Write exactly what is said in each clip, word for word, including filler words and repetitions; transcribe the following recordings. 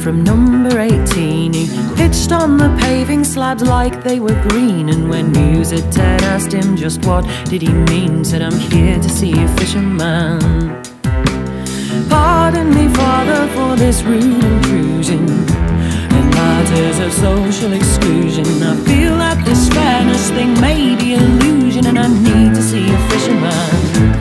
from number eighteen. He pitched on the paving slabs like they were green, and when news had Ted asked him just what did he mean, said, I'm here to see a fisherman. Pardon me, Father, for this rude intrusion in matters of social exclusion. I feel that this fairness thing may be illusion, and I need to see a fisherman.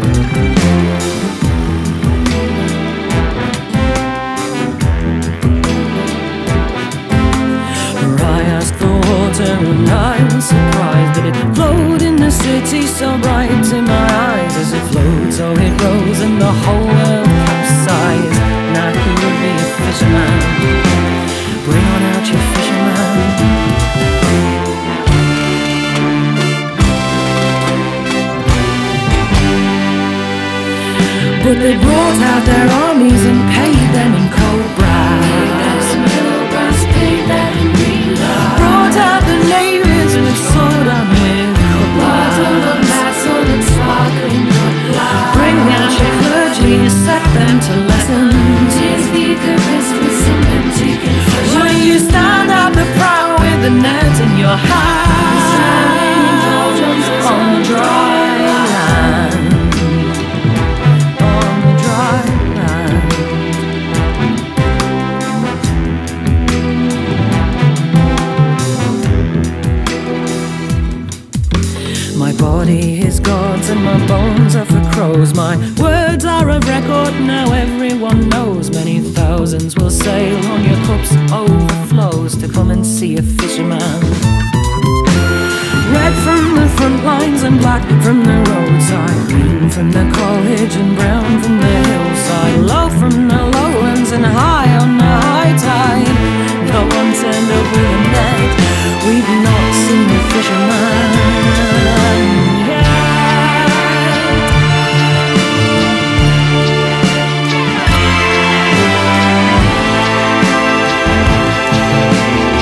And I was surprised that it flowed in the city so bright in my eyes. As it flowed, so it rose, and the whole world capsized. And I could be a fisherman. Bring on out your fisherman. But they brought out their armies and paid them in cold brass. Paid them in yellow brass, paid them in green brass. Brought out the natives and sold them with cutlass. Brought out the sold and sparkling cutlass. Bring out your clergy, you set them to lessons. Tears the Eucharist with some empty confessions. When you stand at the prow with the net in your hand, on the dry land. My body is God's and my bones are for crows. My words are of record, now everyone knows. Many thousands will sail on your cups overflows to come and see a fisherman. Red from the front lines and black from the roadside, green from the college and brown from the hillside, low from the lowlands and high on the high tide. No one turned up with a net, we've not seen a fisherman.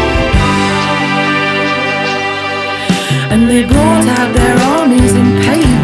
And they brought out their armies and paid